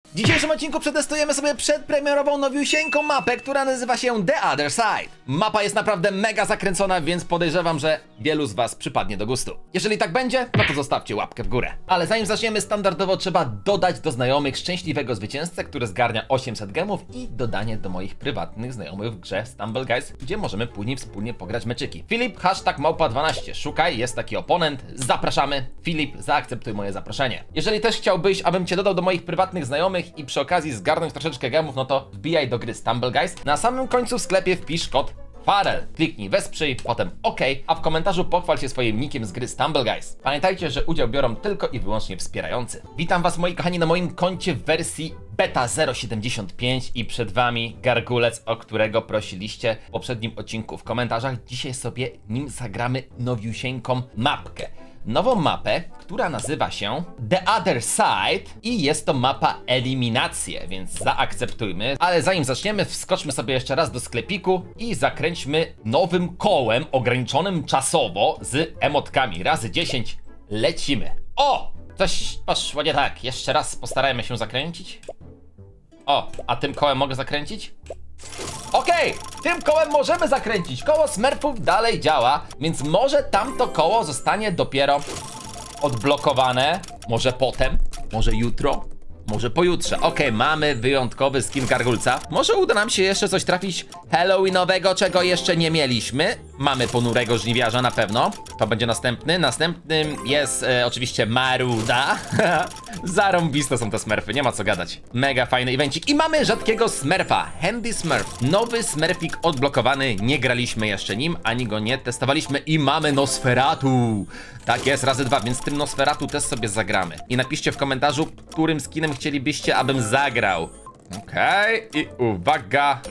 W dzisiejszym odcinku przetestujemy sobie przedpremierową nowiusieńką mapę, która nazywa się The Other Side. Mapa jest naprawdę mega zakręcona, więc podejrzewam, że wielu z was przypadnie do gustu. Jeżeli tak będzie, no to zostawcie łapkę w górę. Ale zanim zaczniemy, standardowo trzeba dodać do znajomych szczęśliwego zwycięzcę, który zgarnia 800 gemów i dodanie do moich prywatnych znajomych w grze Stumble Guys, gdzie możemy później wspólnie pograć meczyki. Filip, #małpa12, szukaj, jest taki oponent, zapraszamy. Filip, zaakceptuj moje zaproszenie. Jeżeli też chciałbyś, abym cię dodał do moich prywatnych znajomych i przy okazji zgarnąć troszeczkę gemów, no to wbijaj do gry Stumble Guys. Na samym końcu w sklepie wpisz kod Farel. Kliknij wesprzyj, potem OK, a w komentarzu pochwal się swoim nickiem z gry Stumble Guys. Pamiętajcie, że udział biorą tylko i wyłącznie wspierający. Witam was, moi kochani, na moim koncie w wersji beta 0.75 i przed wami Gargulec, o którego prosiliście w poprzednim odcinku w komentarzach. Dzisiaj sobie nim zagramy nowiusieńką mapkę. Nową mapę, która nazywa się The Other Side i jest to mapa eliminacje, więc zaakceptujmy. Ale zanim zaczniemy, wskoczmy sobie jeszcze raz do sklepiku i zakręćmy nowym kołem ograniczonym czasowo z emotkami. Razy 10 lecimy. O! Coś poszło nie tak. Jeszcze raz postarajmy się zakręcić. O, a tym kołem mogę zakręcić? Okej, tym kołem możemy zakręcić. Koło Smurfów dalej działa, więc może tamto koło zostanie dopiero odblokowane. Może potem, może jutro, może pojutrze. Okej, mamy wyjątkowy skin Gargulca. Może uda nam się jeszcze coś trafić halloweenowego, czego jeszcze nie mieliśmy. Mamy ponurego żniwiarza na pewno. To będzie następny. Następnym jest oczywiście Maruda. Zarąbiste są te smurfy, nie ma co gadać. Mega fajny evencik. I mamy rzadkiego smurfa, Handy Smurf. Nowy smurfik odblokowany. Nie graliśmy jeszcze nim, ani go nie testowaliśmy. I mamy Nosferatu. Tak jest, razy 2, więc tym Nosferatu też sobie zagramy. I napiszcie w komentarzu, którym skinem chcielibyście, abym zagrał. Okej, i uwaga.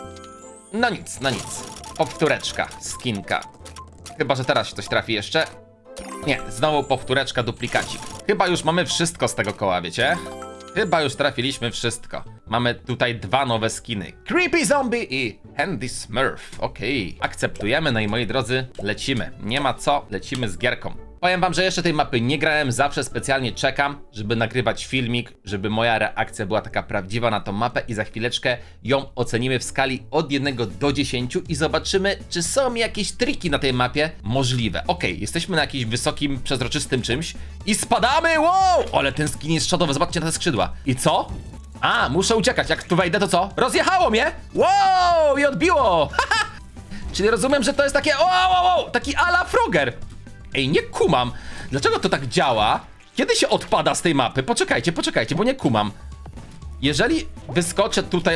No nic, no nic. Powtóreczka, skinka. Chyba że teraz się coś trafi jeszcze. Nie, znowu powtóreczka, duplikacik. Chyba już mamy wszystko z tego koła, wiecie? Chyba już trafiliśmy wszystko. Mamy tutaj dwa nowe skiny. Creepy Zombie i Handy Smurf. Okej. Akceptujemy, no i moi drodzy, lecimy. Nie ma co, lecimy z gierką. Powiem wam, że jeszcze tej mapy nie grałem, zawsze specjalnie czekam, żeby nagrywać filmik, żeby moja reakcja była taka prawdziwa na tą mapę i za chwileczkę ją ocenimy w skali od 1 do 10 i zobaczymy, czy są jakieś triki na tej mapie możliwe. Okej, jesteśmy na jakimś wysokim, przezroczystym czymś i spadamy, wow! Ale ten skin jest czadowy, zobaczcie na te skrzydła. I co? A, muszę uciekać, jak tu wejdę to co? Rozjechało mnie! Wow! I odbiło! Czyli rozumiem, że to jest takie wow, taki a la Frogger. Ej, nie kumam. Dlaczego to tak działa? Kiedy się odpada z tej mapy? Poczekajcie, bo nie kumam. Jeżeli wyskoczę tutaj,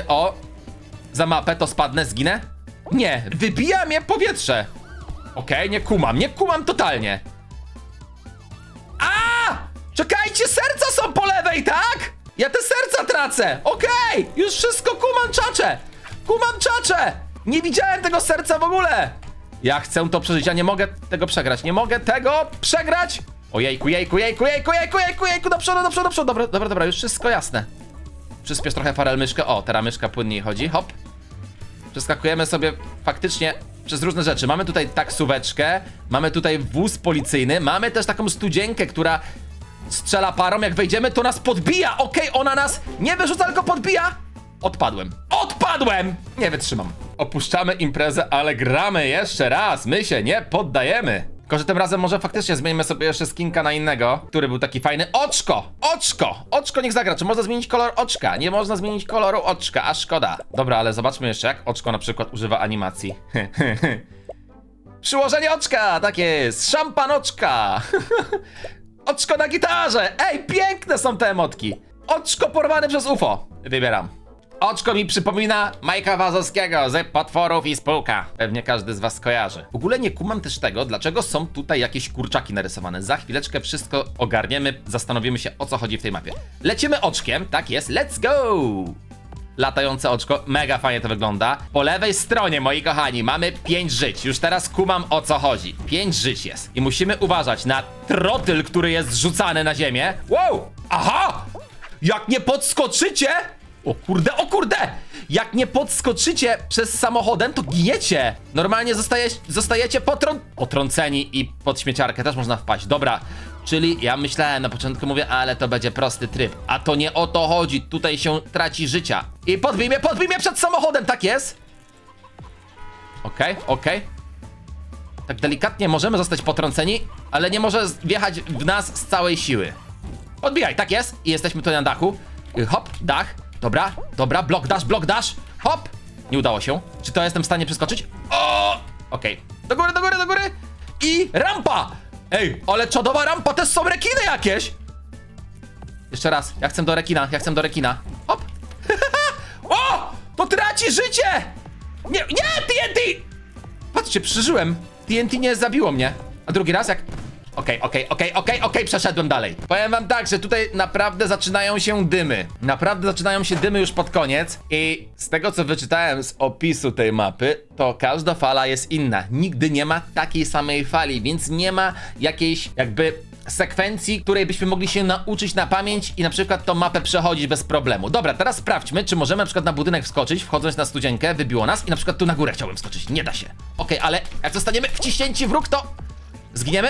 za mapę, to spadnę, zginę? Nie, wybija mnie powietrze. Okej, nie kumam totalnie. A! Czekajcie, serca są po lewej, tak? Ja te serca tracę. Okej, już wszystko kumam czacze. Nie widziałem tego serca w ogóle. Ja chcę to przeżyć, ja nie mogę tego przegrać. Ojejku, do przodu. Dobra, już wszystko jasne. Przyspiesz trochę Farel myszkę. O, teraz myszka płynniej chodzi, hop. Przeskakujemy sobie faktycznie przez różne rzeczy. Mamy tutaj taksóweczkę, mamy tutaj wóz policyjny, mamy też taką studzienkę, która strzela parą. Jak wejdziemy, to nas podbija. Okej, ona nas nie wyrzuca, tylko podbija. Odpadłem! Nie wytrzymam. Opuszczamy imprezę, ale gramy jeszcze raz. My się nie poddajemy. Tylko że tym razem może faktycznie zmienimy sobie jeszcze skinka na innego, który był taki fajny. Oczko niech zagra. Czy można zmienić kolor oczka? Nie można zmienić koloru oczka, a szkoda. Dobra, ale zobaczmy jeszcze, jak oczko na przykład używa animacji. Przyłożenie oczka, tak jest. Szampan oczka. Oczko na gitarze. Ej, piękne są te emotki. Oczko porwane przez UFO. Wybieram. Oczko mi przypomina Majka Wazowskiego z Potworów i Spółka. Pewnie każdy z was kojarzy. W ogóle nie kumam też tego, dlaczego są tutaj jakieś kurczaki narysowane. Za chwileczkę wszystko ogarniemy, zastanowimy się, o co chodzi w tej mapie. Lecimy oczkiem, tak jest, let's go! Latające oczko, mega fajnie to wygląda. Po lewej stronie, moi kochani, mamy 5 żyć. Już teraz kumam, o co chodzi. 5 żyć jest. I musimy uważać na trotyl, który jest zrzucany na ziemię. Wow! Aha! Jak nie podskoczycie... O kurde! Jak nie podskoczycie przez samochodem, to giniecie. Normalnie zostajecie potrąceni i pod śmieciarkę też można wpaść. Dobra, Czyli ja myślałem na początku, mówię, ale to będzie prosty tryb. A to nie o to chodzi, tutaj się traci życia. I podbij mnie przed samochodem, tak jest. Okej. Tak delikatnie możemy zostać potrąceni, ale nie może wjechać w nas z całej siły. Odbijaj, tak jest. I jesteśmy tutaj na dachu. Hop, dach. Dobra, blok dash. Hop. Nie udało się. Czy to jestem w stanie przeskoczyć? O! Okej. Do góry. I rampa! Ej, ale czadowa rampa, to są rekiny jakieś! Jeszcze raz, ja chcę do rekina. Hop! O! To traci życie! Nie, TNT! Patrzcie, przeżyłem. TNT nie zabiło mnie. A drugi raz jak... Okej, przeszedłem dalej. Powiem wam tak, że tutaj naprawdę zaczynają się dymy. Już pod koniec. I z tego, co wyczytałem z opisu tej mapy, to każda fala jest inna. Nigdy nie ma takiej samej fali, więc nie ma jakiejś jakby sekwencji, której byśmy mogli się nauczyć na pamięć i na przykład tą mapę przechodzić bez problemu. Dobra, teraz sprawdźmy, czy możemy na przykład na budynek wskoczyć, wchodząc na studzienkę, wybiło nas i na przykład tu na górę chciałem wskoczyć. Nie da się. Okej, ale jak zostaniemy wciśnięci w róg, to zginiemy.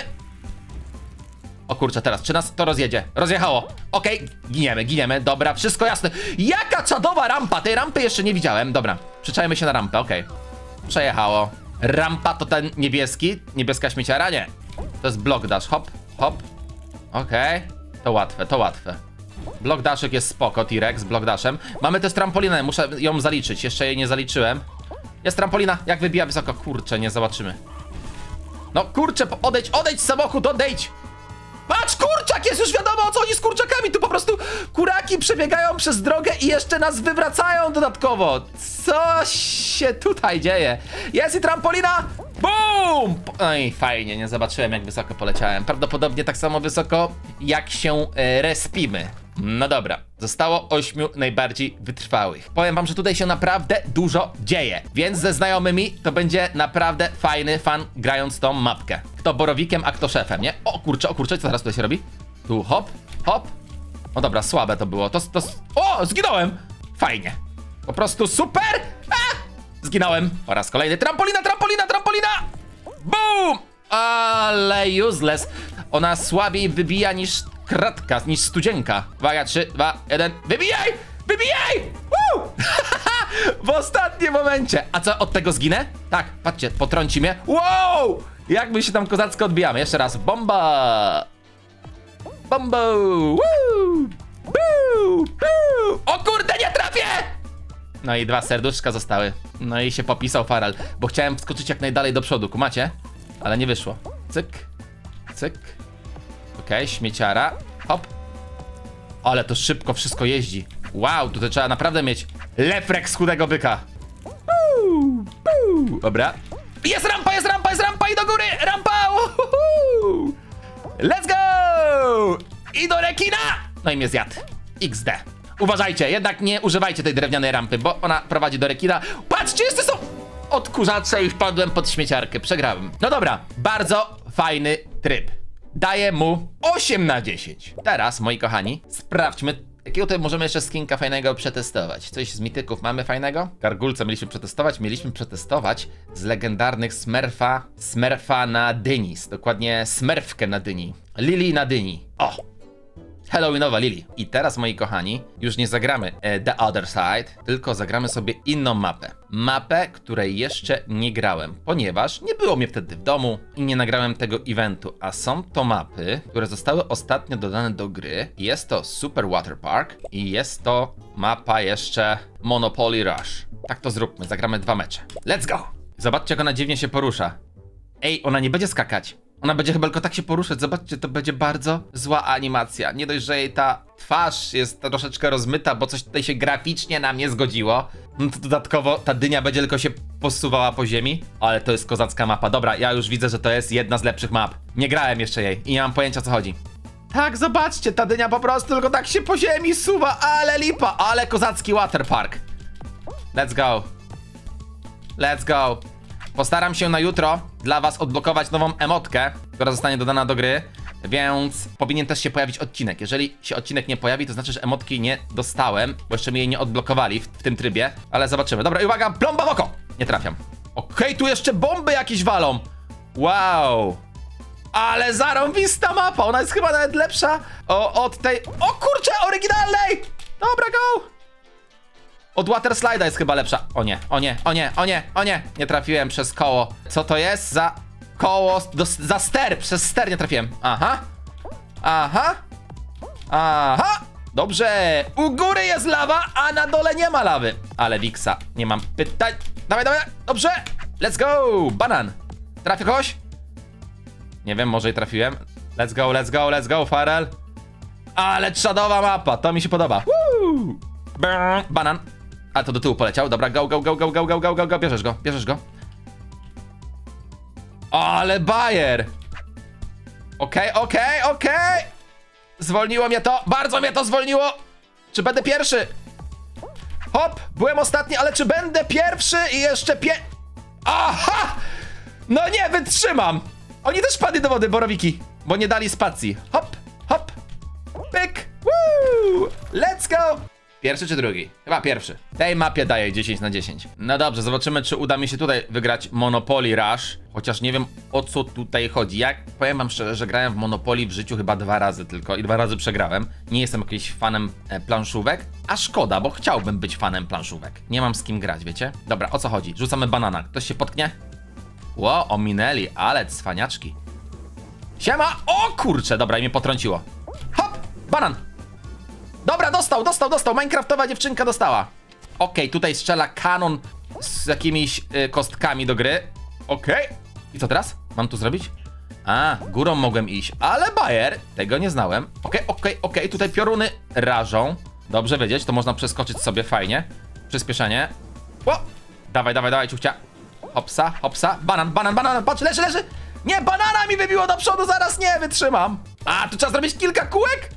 O kurczę, teraz, czy nas to rozjedzie? Rozjechało. Okej, giniemy, dobra, wszystko jasne. Jaka czadowa rampa, tej rampy jeszcze nie widziałem. Dobra, przyczajmy się na rampę, okej. Przejechało. Rampa to ten niebieska śmieciara? Nie. To jest block dash, hop. Okej. To łatwe. Block dashek jest spoko, T-Rex z block dashem. Mamy też trampolinę, muszę ją zaliczyć, jeszcze jej nie zaliczyłem. Jest trampolina, jak wybija wysoko? Kurczę, nie zobaczymy. No kurczę, odejdź samochód, odejdź! Patrz, kurczak, jest już wiadomo o co chodzi z kurczakami. Tu po prostu kuraki przebiegają przez drogę i jeszcze nas wywracają dodatkowo. Co się tutaj dzieje? Jest i trampolina. Bum! Oj, fajnie, nie zobaczyłem jak wysoko poleciałem. Prawdopodobnie tak samo wysoko jak się respimy. No dobra, zostało 8 najbardziej wytrwałych. Powiem wam, że tutaj się naprawdę dużo dzieje, więc ze znajomymi to będzie naprawdę fajny fan grając tą mapkę. Kto borowikiem, a kto szefem, nie? O kurczę, co teraz tutaj się robi? Tu hop. No dobra, słabe to było. O, zginąłem! Fajnie. Po prostu super! Zginąłem. Po raz kolejny. Trampolina! Boom! Ale useless. Ona słabiej wybija niż kratka, niż studzienka. Uwaga, 3, 2, 1. Wybijaj! Woo! W ostatnim momencie. A co, od tego zginę? Tak, patrzcie, potrąci mnie. Wow! Jak my się tam kozacko odbijamy. Jeszcze raz. Bomba! Woo! O kurde, nie trafię! No i 2 serduszka zostały. No i się popisał Faral, bo chciałem wskoczyć jak najdalej do przodu, kumacie? Ale nie wyszło. Cyk. Okej, śmieciara. Hop. Ale to szybko wszystko jeździ. Wow, tutaj trzeba naprawdę mieć refleks chudego byka. Dobra. Jest rampa i do góry! Rampa! Let's go! I do rekina! No i mnie zjadł. XD. Uważajcie, jednak nie używajcie tej drewnianej rampy, bo ona prowadzi do rekina. Patrzcie, jeszcze są odkurzacze i wpadłem pod śmieciarkę. Przegrałem. No dobra, bardzo fajny tryb. Daję mu 8 na 10. Teraz, moi kochani, sprawdźmy, jakiego tutaj możemy jeszcze skinka fajnego przetestować. Coś z mityków mamy fajnego? Gargulce mieliśmy przetestować z legendarnych Smurfa na dyni. Dokładnie Smurfkę na dyni. Lili na dyni. O! Halloweenowa Lili. I teraz, moi kochani, już nie zagramy The Other Side, tylko zagramy sobie inną mapę. Mapę, której jeszcze nie grałem, ponieważ nie było mnie wtedy w domu i nie nagrałem tego eventu. A są to mapy, które zostały ostatnio dodane do gry. Jest to Super Water Park i jest to mapa jeszcze Monopoly Rush. Tak to zróbmy, zagramy 2 mecze. Let's go! Zobaczcie, jak ona dziwnie się porusza. Ej, ona nie będzie skakać. Ona będzie chyba tylko tak się poruszać. Zobaczcie, to będzie bardzo zła animacja. Nie dość, że jej ta twarz jest troszeczkę rozmyta, bo coś tutaj się graficznie nam nie zgodziło. No to dodatkowo ta dynia będzie tylko się posuwała po ziemi. Ale to jest kozacka mapa. Dobra, ja już widzę, że to jest jedna z lepszych map. Nie grałem jeszcze jej i nie mam pojęcia, o co chodzi. Tak, zobaczcie, ta dynia po prostu tylko tak się po ziemi suwa. Ale lipa, ale kozacki waterpark. Let's go. Let's go. Postaram się na jutro dla was odblokować nową emotkę, która zostanie dodana do gry, więc powinien też się pojawić odcinek. Jeżeli się odcinek nie pojawi, to znaczy, że emotki nie dostałem, bo jeszcze mi jej nie odblokowali w tym trybie, ale zobaczymy. Dobra, i uwaga, plomba w oko! Nie trafiam. Okej, tu jeszcze bomby jakieś walą. Wow. Ale zarąbista mapa, ona jest chyba nawet lepsza od tej... O kurczę, oryginalnej! Dobra, go! Od Water Slide'a jest chyba lepsza. O nie, o nie, o nie, o nie, o nie. Nie trafiłem przez koło. Co to jest za koło? Za ster, przez ster nie trafiłem. Aha. Aha. Aha. Dobrze. U góry jest lawa, a na dole nie ma lawy. Ale Wiksa, nie mam pytań. Dawaj, dawaj, dobrze. Let's go. Banan. Trafię kogoś? Nie wiem, może i trafiłem. Let's go, let's go, let's go, Farel. Ale czadowa mapa, to mi się podoba. Woo! Banan. A to do tyłu poleciał. Dobra, go, go, go, go, go, go, go, go, go. Bierzesz go, bierzesz go. Ale bajer. Okej, okej, okej. Zwolniło mnie to, bardzo mnie to zwolniło. Czy będę pierwszy? Hop, byłem ostatni, ale czy będę pierwszy i jeszcze Aha! No nie, wytrzymam. Oni też padli do wody, borowiki, bo nie dali spacji. Hop, hop, pyk, woo! Let's go! Pierwszy czy drugi? Chyba pierwszy. Tej mapie daję 10 na 10. No dobrze, zobaczymy, czy uda mi się tutaj wygrać Monopoly Rush. Chociaż nie wiem, o co tutaj chodzi. Ja powiem wam szczerze, że grałem w Monopoly w życiu chyba 2 razy tylko i 2 razy przegrałem. Nie jestem jakimś fanem planszówek, a szkoda, bo chciałbym być fanem planszówek. Nie mam z kim grać, wiecie? Dobra, o co chodzi? Rzucamy banana. Ktoś się potknie? Ło, ominęli, ale cwaniaczki. Siema! O kurczę, dobra, i mnie potrąciło. Hop! Banan! Dobra, dostał. Minecraftowa dziewczynka dostała. Okej, tutaj strzela kanon z jakimiś kostkami do gry. Okej. I co teraz? Mam tu zrobić? A, górą mogłem iść, ale bajer, tego nie znałem. Okej, tutaj pioruny rażą. Dobrze wiedzieć, to można przeskoczyć sobie fajnie. Przyspieszenie. O! Dawaj, ciuchcia. Hopsa, hopsa. Banan, patrz, leży. Nie, banana mi wybiło do przodu, zaraz nie wytrzymam. A, tu trzeba zrobić kilka kółek?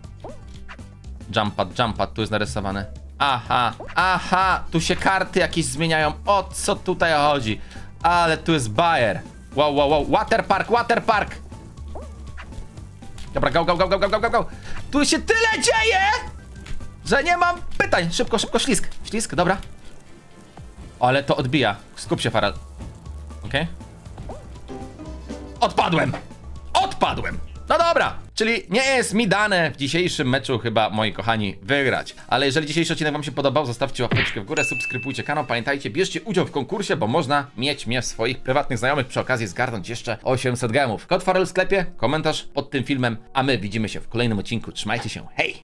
Jump pad, tu jest narysowane. Aha, tu się karty jakieś zmieniają. O co tutaj chodzi? Ale tu jest bajer. Wow, water park. Dobra, go. Tu się tyle dzieje, że nie mam pytań. Szybko, ślisk, dobra. Ale to odbija. Skup się, Farel. Okej. Odpadłem. No dobra, czyli nie jest mi dane w dzisiejszym meczu chyba, moi kochani, wygrać. Ale jeżeli dzisiejszy odcinek wam się podobał, zostawcie łapeczkę w górę, subskrybujcie kanał, pamiętajcie, bierzcie udział w konkursie, bo można mieć mnie w swoich prywatnych znajomych, przy okazji zgarnąć jeszcze 800 gemów. Kod Farel w sklepie, komentarz pod tym filmem, a my widzimy się w kolejnym odcinku. Trzymajcie się, hej!